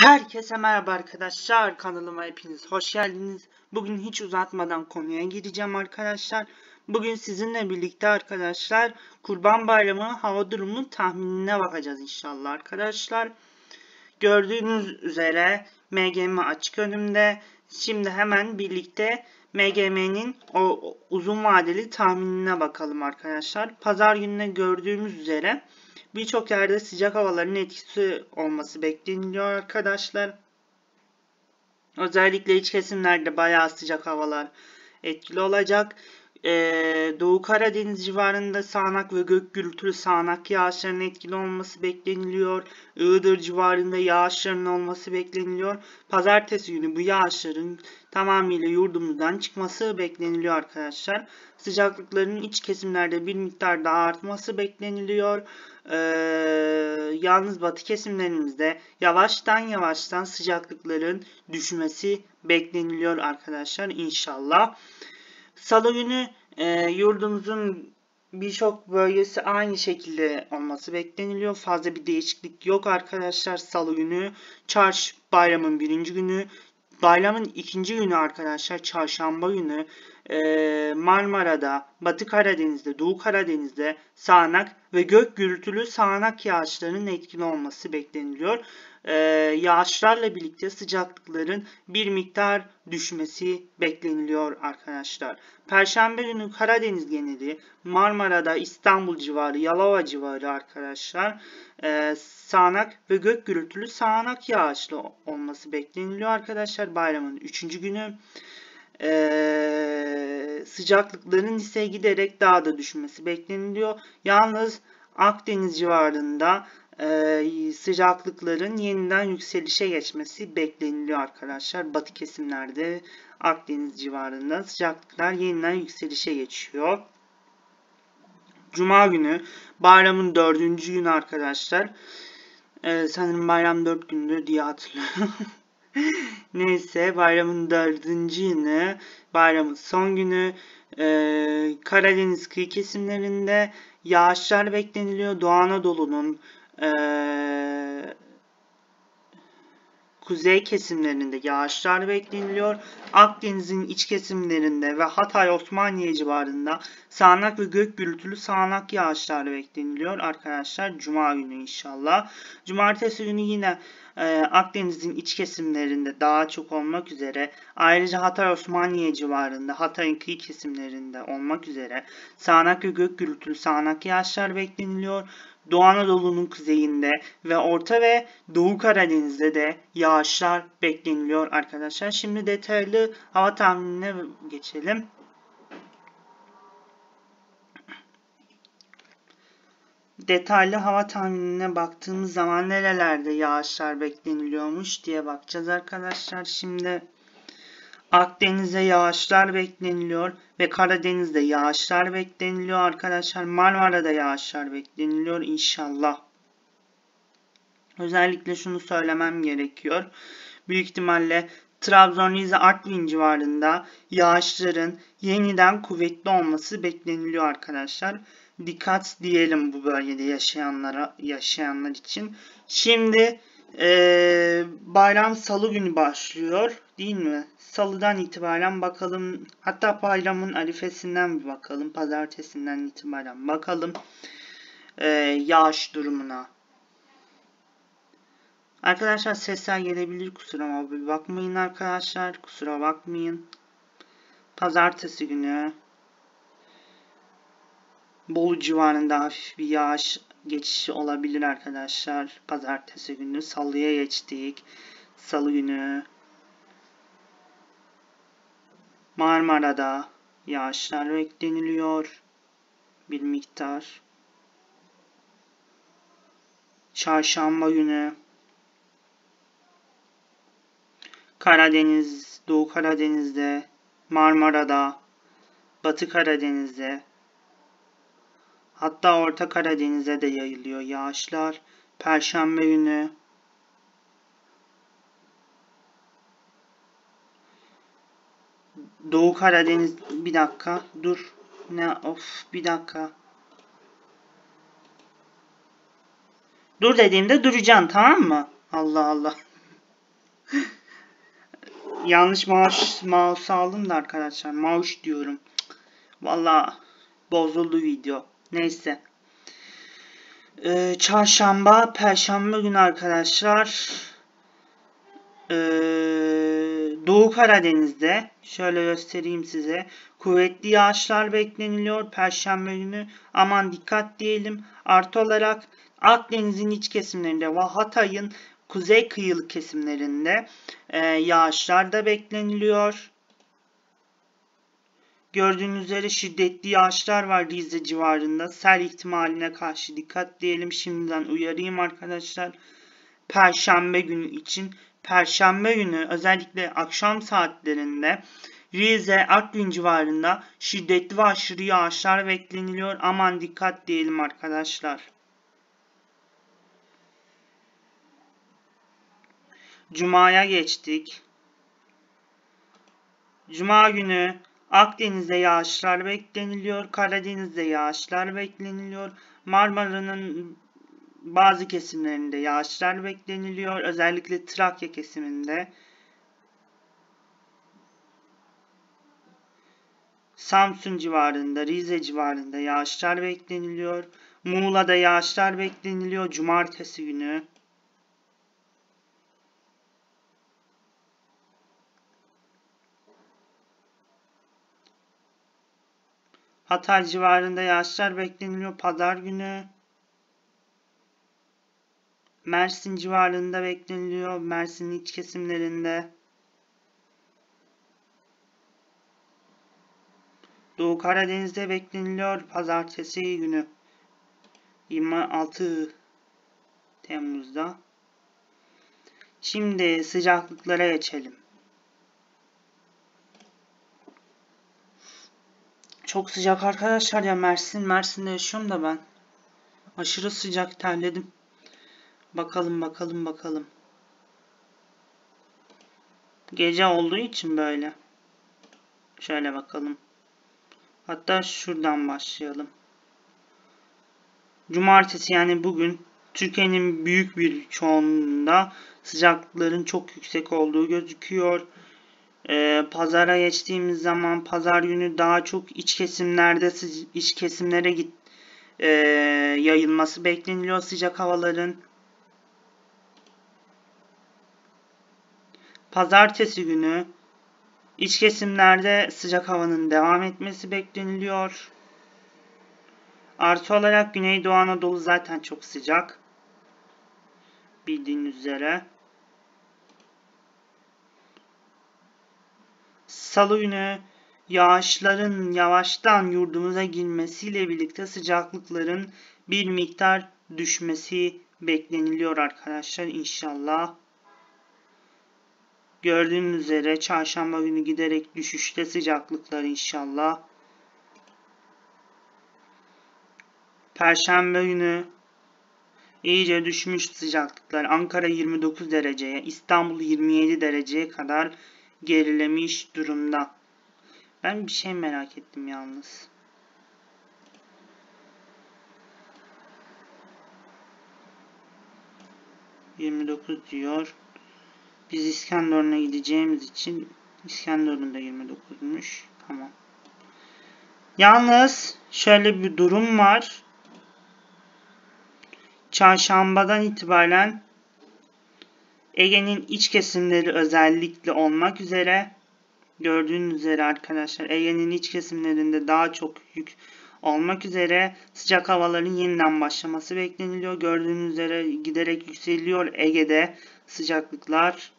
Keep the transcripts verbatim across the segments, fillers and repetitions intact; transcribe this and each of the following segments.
Herkese merhaba arkadaşlar, kanalıma hepiniz hoş geldiniz. Bugün hiç uzatmadan konuya gireceğim arkadaşlar. Bugün sizinle birlikte arkadaşlar Kurban Bayramı hava durumu tahminine bakacağız inşallah arkadaşlar. Gördüğünüz üzere M G M açık önümde. Şimdi hemen birlikte M G M'nin o uzun vadeli tahminine bakalım arkadaşlar. Pazar gününe gördüğümüz üzere birçok yerde sıcak havaların etkisi olması bekleniliyor arkadaşlar. Özellikle iç kesimlerde bayağı sıcak havalar etkili olacak. Ee, Doğu Karadeniz civarında sağanak ve gök gürültülü sağanak yağışların etkili olması bekleniliyor. Iğdır civarında yağışların olması bekleniliyor. Pazartesi günü bu yağışların tamamıyla yurdumuzdan çıkması bekleniliyor arkadaşlar. Sıcaklıkların iç kesimlerde bir miktar daha artması bekleniliyor. Ee, yalnız batı kesimlerimizde yavaştan yavaştan sıcaklıkların düşmesi bekleniliyor arkadaşlar inşallah. Salı günü e, yurdumuzun birçok bölgesi aynı şekilde olması bekleniliyor. Fazla bir değişiklik yok arkadaşlar. Salı günü Çarşı bayramın birinci günü. Bayramın ikinci günü arkadaşlar çarşamba günü e, Marmara'da, Batı Karadeniz'de, Doğu Karadeniz'de sağanak ve gök gürültülü sağanak yağışlarının etkili olması bekleniliyor. E, yağışlarla birlikte sıcaklıkların bir miktar düşmesi bekleniliyor arkadaşlar. Perşembe günü Karadeniz geneli, Marmara'da, İstanbul civarı, Yalova civarı arkadaşlar e, sağanak ve gök gürültülü sağanak yağışlı olması bekleniliyor arkadaşlar. Bayramın üçüncü günü e, sıcaklıkların ise giderek daha da düşmesi bekleniliyor. Yalnız Akdeniz civarında e, sıcaklıkların yeniden yükselişe geçmesi bekleniliyor arkadaşlar. Batı kesimlerde Akdeniz civarında sıcaklıklar yeniden yükselişe geçiyor. Cuma günü bayramın dördüncü günü arkadaşlar. Ee, sanırım bayram dört gündür diye hatırlıyorum. Neyse bayramın dördüncü günü, bayramın son günü e, Karadeniz kıyı kesimlerinde yağışlar bekleniliyor. Doğu Anadolu'nun e, kuzey kesimlerinde yağışlar bekleniliyor. Akdeniz'in iç kesimlerinde ve Hatay Osmaniye civarında sağanak ve gök gürültülü sağanak yağışlar bekleniliyor arkadaşlar. Cuma günü inşallah. Cumartesi günü yine e, Akdeniz'in iç kesimlerinde daha çok olmak üzere, ayrıca Hatay Osmaniye civarında, Hatay'ın kıyı kesimlerinde olmak üzere sağanak ve gök gürültülü sağanak yağışlar bekleniliyor. Doğu Anadolu'nun kuzeyinde ve Orta ve Doğu Karadeniz'de de yağışlar bekleniliyor arkadaşlar. Şimdi detaylı hava tahminine geçelim. Detaylı hava tahminine baktığımız zaman nerelerde yağışlar bekleniliyormuş diye bakacağız arkadaşlar. Şimdi Akdeniz'de yağışlar bekleniliyor ve Karadeniz'de yağışlar bekleniliyor arkadaşlar. Marmara'da yağışlar bekleniliyor inşallah. Özellikle şunu söylemem gerekiyor. Büyük ihtimalle Trabzon, Rize, Artvin civarında yağışların yeniden kuvvetli olması bekleniliyor arkadaşlar. Dikkat diyelim bu bölgede yaşayanlara, yaşayanlar için. Şimdi ee, bayram salı günü başlıyor değil mi? Salıdan itibaren bakalım. Hatta bayramın arifesinden bir bakalım. Pazartesinden itibaren bakalım ee, yağış durumuna. Arkadaşlar sesler gelebilir, kusura bakmayın arkadaşlar. Kusura bakmayın. Pazartesi günü Bolu civarında hafif bir yağış geçişi olabilir arkadaşlar. Pazartesi günü salıya geçtik. Salı günü Marmara'da yağışlar bekleniliyor. Bir miktar. Çarşamba günü Karadeniz, Doğu Karadeniz'de, Marmara'da, Batı Karadeniz'de, hatta Orta Karadeniz'e de yayılıyor yağışlar. Perşembe günü Doğu Karadeniz, bir dakika dur. Ne of bir dakika. Dur dediğimde duracaksın, tamam mı? Allah Allah. Yanlış mouse, mouse aldım da arkadaşlar. Mouse diyorum. Valla bozuldu video. Neyse. Ee, çarşamba, perşembe günü arkadaşlar. Ee, Doğu Karadeniz'de şöyle göstereyim size. Kuvvetli yağışlar bekleniliyor. Perşembe günü aman dikkat diyelim. Artı olarak Akdeniz'in iç kesimlerinde ve Hatay'ın kuzey kıyılı kesimlerinde e, yağışlar da bekleniliyor. Gördüğünüz üzere şiddetli yağışlar var Rize civarında. Sel ihtimaline karşı dikkat diyelim. Şimdiden uyarayım arkadaşlar. Perşembe günü için. Perşembe günü özellikle akşam saatlerinde Rize, Artvin civarında şiddetli ve aşırı yağışlar bekleniliyor. Aman dikkat diyelim arkadaşlar. Cuma'ya geçtik. Cuma günü Akdeniz'de yağışlar bekleniliyor. Karadeniz'de yağışlar bekleniliyor. Marmara'nın bazı kesimlerinde yağışlar bekleniliyor. Özellikle Trakya kesiminde. Samsun civarında, Rize civarında yağışlar bekleniliyor. Muğla'da yağışlar bekleniliyor cumartesi günü. Hatay civarında yağışlar bekleniliyor pazar günü. Mersin civarında bekleniliyor. Mersin'in iç kesimlerinde. Doğu Karadeniz'de bekleniliyor pazartesi günü. yirmi altı Temmuz'da. Şimdi sıcaklıklara geçelim. Çok sıcak arkadaşlar ya, Mersin. Mersin'de yaşıyorum da ben. Aşırı sıcak, terledim. Bakalım bakalım bakalım. Gece olduğu için böyle. Şöyle bakalım. Hatta şuradan başlayalım. Cumartesi yani bugün Türkiye'nin büyük bir çoğunluğunda sıcaklıkların çok yüksek olduğu gözüküyor. Ee, pazara geçtiğimiz zaman pazar günü daha çok iç kesimlerde iç kesimlere git e, yayılması bekleniliyor sıcak havaların. Pazartesi günü iç kesimlerde sıcak havanın devam etmesi bekleniliyor. Artı olarak Güneydoğu Anadolu zaten çok sıcak. Bildiğiniz üzere. Salı günü yağışların yavaştan yurdumuza girmesiyle birlikte sıcaklıkların bir miktar düşmesi bekleniliyor arkadaşlar inşallah. Gördüğünüz üzere çarşamba günü giderek düşüşte sıcaklıklar inşallah. Perşembe günü iyice düşmüş sıcaklıklar. Ankara yirmi dokuz dereceye, İstanbul yirmi yedi dereceye kadar gerilemiş durumda. Ben bir şey merak ettim yalnız. yirmi dokuz diyor. Biz İskenderun'a gideceğimiz için İskenderun'da yirmi dokuzmuş. Tamam. Yalnız şöyle bir durum var. Çarşambadan itibaren Ege'nin iç kesimleri özellikle olmak üzere gördüğünüz üzere arkadaşlar Ege'nin iç kesimlerinde daha çok yük olmak üzere sıcak havaların yeniden başlaması bekleniliyor. Gördüğünüz üzere giderek yükseliyor Ege'de sıcaklıklar.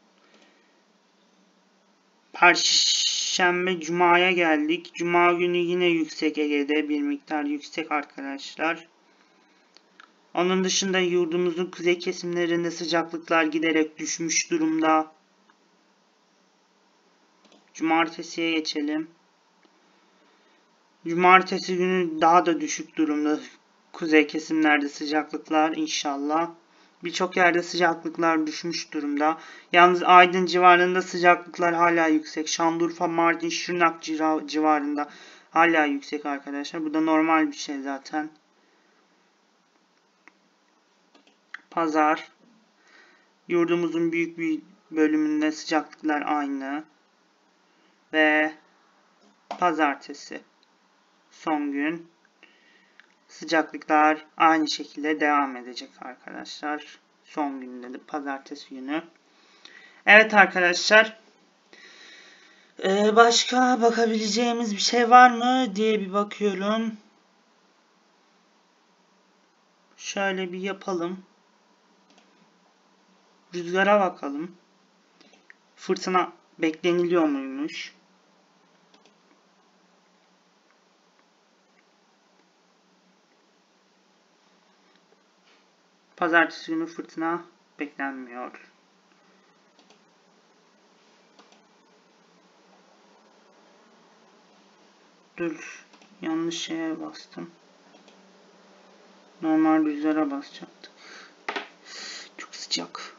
Perşembe Cuma'ya geldik. Cuma günü yine yüksek Ege'de bir miktar yüksek arkadaşlar. Onun dışında yurdumuzun kuzey kesimlerinde sıcaklıklar giderek düşmüş durumda. Cumartesiye geçelim. Cumartesi günü daha da düşük durumda kuzey kesimlerde sıcaklıklar inşallah. Birçok yerde sıcaklıklar düşmüş durumda. Yalnız Aydın civarında sıcaklıklar hala yüksek. Şanlıurfa, Mardin, Şırnak civarında hala yüksek arkadaşlar. Bu da normal bir şey zaten. Pazar. Yurdumuzun büyük bir bölümünde sıcaklıklar aynı. Ve pazartesi son gün sıcaklıklar aynı şekilde devam edecek arkadaşlar. Son günde de pazartesi günü. Evet arkadaşlar. Ee, başka bakabileceğimiz bir şey var mı diye bir bakıyorum. Şöyle bir yapalım. Rüzgara bakalım. Fırtına bekleniliyor muymuş? Pazartesi günü fırtına beklenmiyor. Dur. Yanlış şeye bastım. Normal rüzgara basacaktık. Çok sıcak.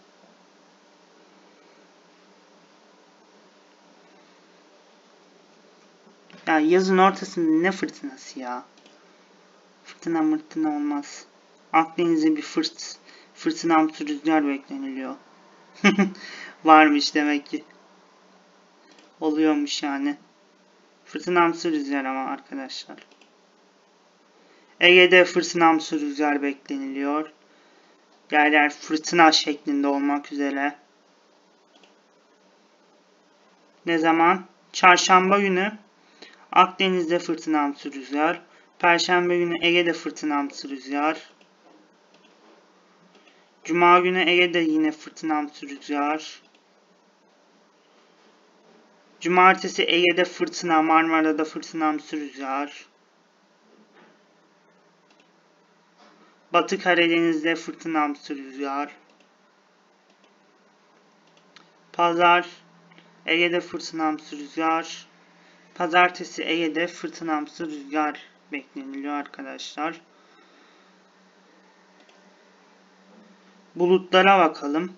Ya yazın ortasında ne fırtınası ya? Fırtına mırtına olmaz. Akdeniz'e bir fırt, fırtınamsı rüzgar bekleniliyor. Varmış demek ki. Oluyormuş yani. Fırtınamsı rüzgar ama arkadaşlar. Ege'de fırtınamsı rüzgar bekleniliyor. Yerler fırtına şeklinde olmak üzere. Ne zaman? Çarşamba günü Akdeniz'de fırtınamsı rüzgar. Perşembe günü Ege'de fırtınamsı rüzgar. Cuma günü Ege'de yine fırtınamsı rüzgar. Cumartesi Ege'de fırtına, Marmara'da fırtınamsı rüzgar. Batı Karadeniz'de fırtınamsı rüzgar. Pazar Ege'de fırtınamsı rüzgar. Pazartesi Ege'de fırtınamsı rüzgar bekleniliyor arkadaşlar. Bulutlara bakalım.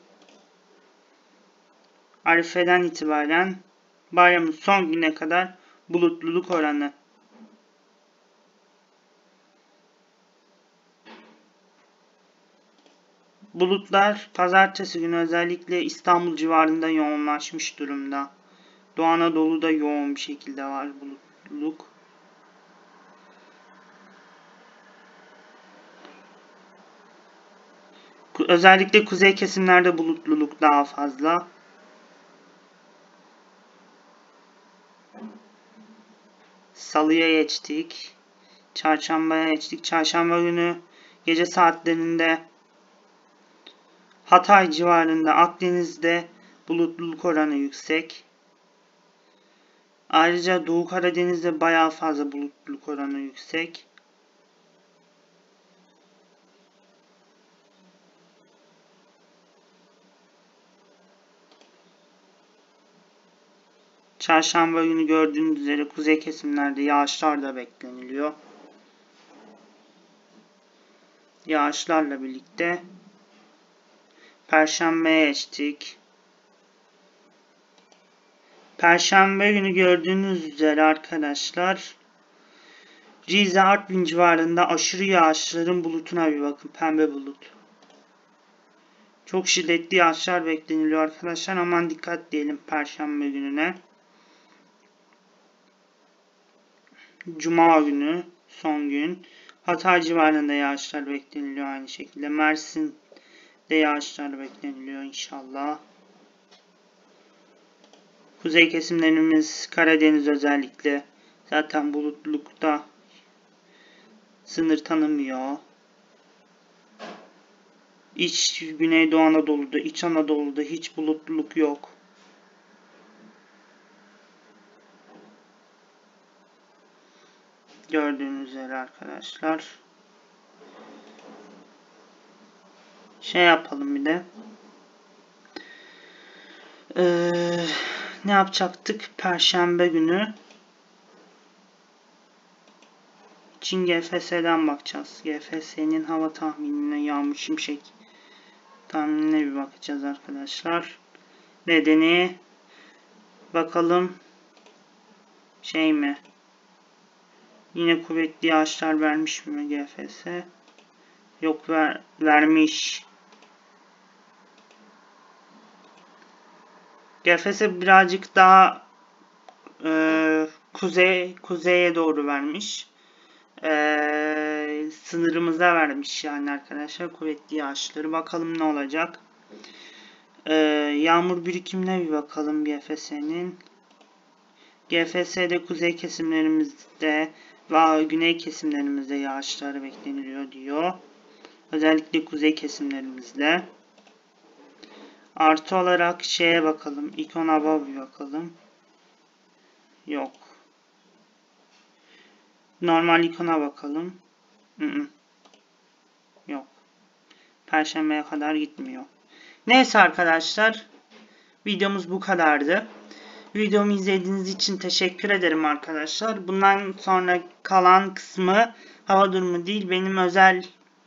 Arife'den itibaren bayramın son güne kadar bulutluluk oranı. Bulutlar pazartesi günü özellikle İstanbul civarında yoğunlaşmış durumda. Doğu Anadolu'da yoğun bir şekilde var bulutluluk. Özellikle kuzey kesimlerde bulutluluk daha fazla. Salıya geçtik. Çarşambaya geçtik. Çarşamba günü gece saatlerinde Hatay civarında, Akdeniz'de bulutluluk oranı yüksek. Ayrıca Doğu Karadeniz'de bayağı fazla bulutluluk oranı yüksek. Çarşamba günü gördüğünüz üzere kuzey kesimlerde yağışlar da bekleniliyor. Yağışlarla birlikte Perşembeye geçtik. Perşembe günü gördüğünüz üzere arkadaşlar Rize Artvin civarında aşırı yağışların bulutuna bir bakın. Pembe bulut. Çok şiddetli yağışlar bekleniliyor arkadaşlar. Aman dikkat diyelim Perşembe gününe. Cuma günü son gün. Hatay civarında yağışlar bekleniliyor aynı şekilde. Mersin'de yağışlar bekleniliyor inşallah. Kuzey kesimlerimiz Karadeniz özellikle zaten bulutlulukta sınır tanımıyor. İç Güneydoğu Anadolu'da, İç Anadolu'da hiç bulutluluk yok. Gördüğünüz üzere arkadaşlar. Şey yapalım bir de. Ee, ne yapacaktık? Perşembe günü Çin G F S'den bakacağız. G F S'nin hava tahminine, yağmur şimşek tahminine bir bakacağız arkadaşlar. Nedeni bakalım şey mi? Yine kuvvetli yağışlar vermiş mi G F S? Yok ver, vermiş. G F S birazcık daha e, kuzey kuzeye doğru vermiş. E, sınırımıza vermiş yani arkadaşlar kuvvetli yağışları. Bakalım ne olacak. E, yağmur birikimine bir bakalım G F S'nin. G F S'de kuzey kesimlerimizde ve güney kesimlerimizde yağışlar bekleniliyor diyor. Özellikle kuzey kesimlerimizde. Artı olarak şeye bakalım. İkonaba bir bakalım. Yok. Normal ikona bakalım. Hı -hı. Yok. Perşembeye kadar gitmiyor. Neyse arkadaşlar. Videomuz bu kadardı. Videomu izlediğiniz için teşekkür ederim arkadaşlar. Bundan sonra kalan kısmı hava durumu değil, benim özel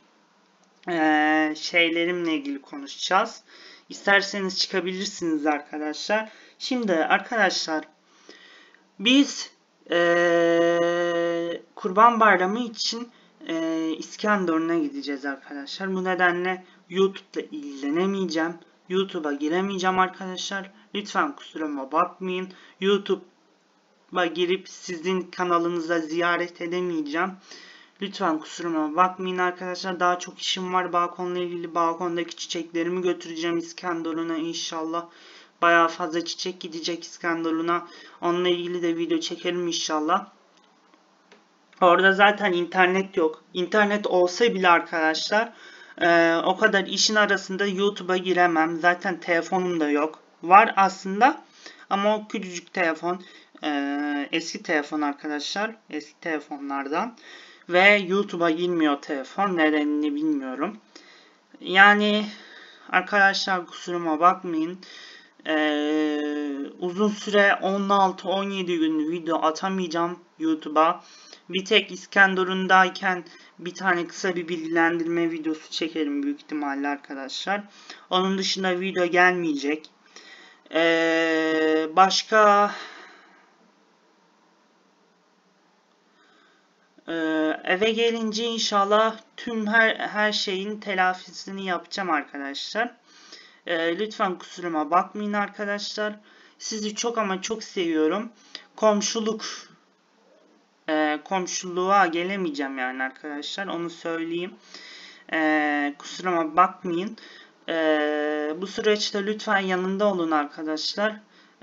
e, şeylerimle ilgili konuşacağız. İsterseniz çıkabilirsiniz arkadaşlar. Şimdi arkadaşlar biz e, Kurban Bayramı için e, İskenderun'a gideceğiz arkadaşlar. Bu nedenle YouTube'la ilgilenemeyeceğim. YouTube'a giremeyeceğim arkadaşlar. Lütfen kusuruma bakmayın. YouTube'a girip sizin kanalınıza ziyaret edemeyeceğim. Lütfen kusuruma bakmayın arkadaşlar. Daha çok işim var. Balkonla ilgili balkondaki çiçeklerimi götüreceğim İskenderun'a inşallah. Bayağı fazla çiçek gidecek İskenderun'a. Onunla ilgili de video çekelim inşallah. Orada zaten internet yok. İnternet olsa bile arkadaşlar e, o kadar işin arasında YouTube'a giremem. Zaten telefonum da yok. Var aslında ama o küçücük telefon e, eski telefon arkadaşlar. Eski telefonlardan. Ve YouTube'a girmiyor telefon. Nedenini bilmiyorum. Yani arkadaşlar kusuruma bakmayın. Ee, uzun süre on altı on yedi gün video atamayacağım YouTube'a. Bir tek İskenderun'dayken bir tane kısa bir bilgilendirme videosu çekerim büyük ihtimalle arkadaşlar. Onun dışında video gelmeyecek. Ee, başka ee, eve gelince inşallah tüm her her şeyin telafisini yapacağım arkadaşlar. Ee, lütfen kusuruma bakmayın arkadaşlar. Sizi çok ama çok seviyorum. Komşuluk e, komşuluğa gelemeyeceğim yani arkadaşlar. Onu söyleyeyim. E, kusuruma bakmayın. E, bu süreçte lütfen yanında olun arkadaşlar.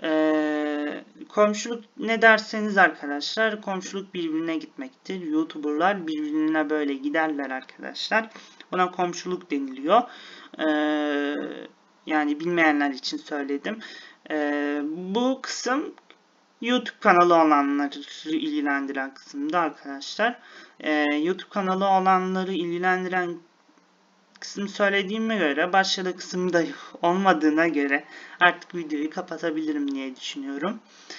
E, komşuluk ne derseniz arkadaşlar. Komşuluk birbirine gitmektir. YouTuber'lar birbirine böyle giderler arkadaşlar. Buna komşuluk deniliyor. Eee Yani bilmeyenler için söyledim. Ee, bu kısım YouTube kanalı olanları ilgilendiren kısımda arkadaşlar. Ee, YouTube kanalı olanları ilgilendiren kısım söylediğime göre başka da kısımda olmadığına göre artık videoyu kapatabilirim diye düşünüyorum.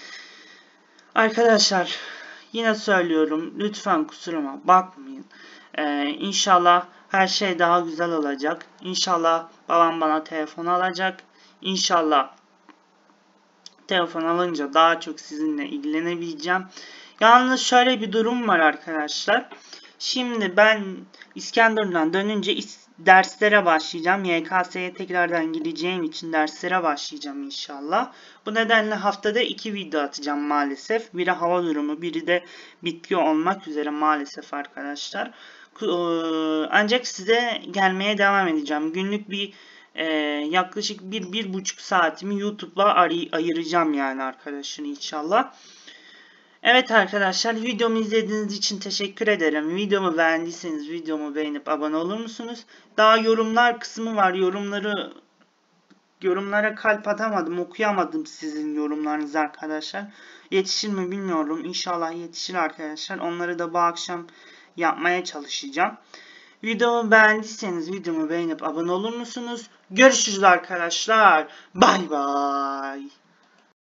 Arkadaşlar yine söylüyorum, lütfen kusuruma bakmayın. Ee, İnşallah her şey daha güzel olacak. İnşallah babam bana telefon alacak. İnşallah telefon alınca daha çok sizinle ilgilenebileceğim. Yalnız şöyle bir durum var arkadaşlar. Şimdi ben İskenderun'dan dönünce derslere başlayacağım. Y K S'ye tekrardan gideceğim için derslere başlayacağım inşallah. Bu nedenle haftada iki video atacağım maalesef. Biri hava durumu, biri de bitki olmak üzere maalesef arkadaşlar. Ancak size gelmeye devam edeceğim. Günlük bir e, yaklaşık bir bir buçuk saatimi YouTube'la ayıracağım yani arkadaşlar inşallah. Evet arkadaşlar, videomu izlediğiniz için teşekkür ederim. Videomu beğendiyseniz videomu beğenip abone olur musunuz? Daha yorumlar kısmı var. Yorumları yorumlara kalp atamadım, okuyamadım sizin yorumlarınızı arkadaşlar. Yetişir mi bilmiyorum. İnşallah yetişir arkadaşlar. Onları da bu akşam yapmaya çalışacağım. Videomu beğendiyseniz videomu beğenip abone olur musunuz? Görüşürüz arkadaşlar. Bay bay.